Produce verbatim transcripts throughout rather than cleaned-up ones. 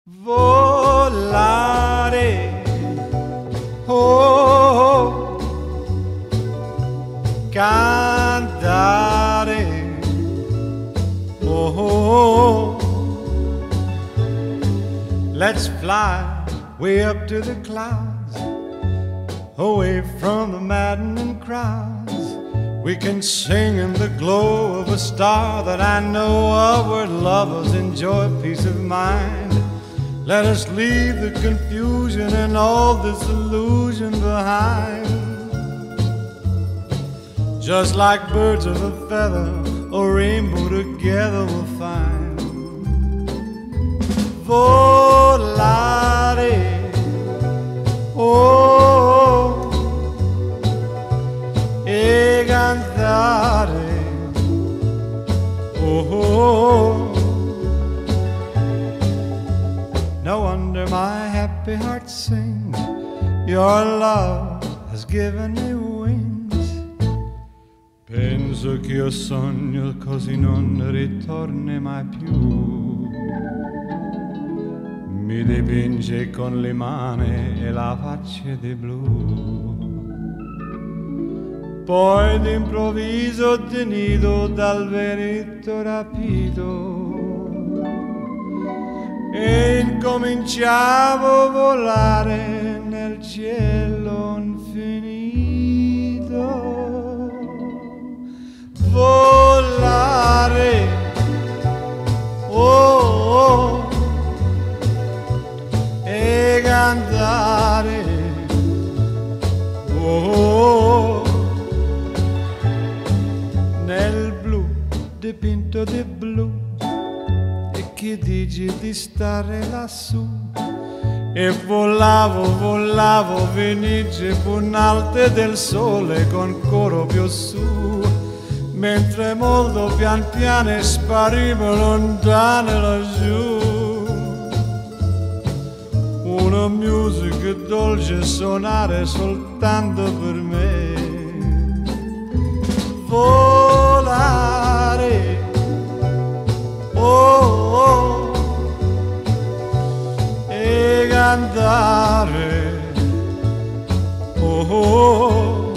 Volare, oh, cantare, oh, let's fly way up to the clouds, away from the maddening crowds. We can sing in the glow of a star that I know of, where lovers enjoy peace of mind. Let us leave the confusion and all this illusion behind. Just like birds of a feather, a rainbow together we'll find. Volare, oh, e cantare, oh. No wonder my happy heart sings. Your love has given me wings. Penso che io sogno così non ritorni mai più. Mi dipinge con le mani e la faccia di blu. Poi d'improvviso tenido dal vento rapito e incominciavo a volare nel cielo infinito. Volare, oh, oh, e cantare, oh, nel blu dipinto di blu. Che dici di stare lassù? E volavo, volavo, venice punalte del sole con coro più su, mentre molto pian piano sparivo lontano laggiù. Una musica dolce suonare soltanto per me. Volare, oh, oh, e cantare, oh, oh.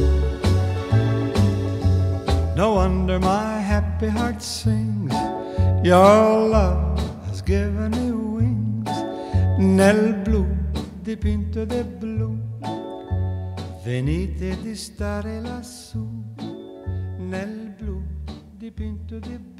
No wonder my happy heart sings. Your love has given me wings. Nel blu dipinto di blu, venite di stare lassù. Nel blu dipinto di blu.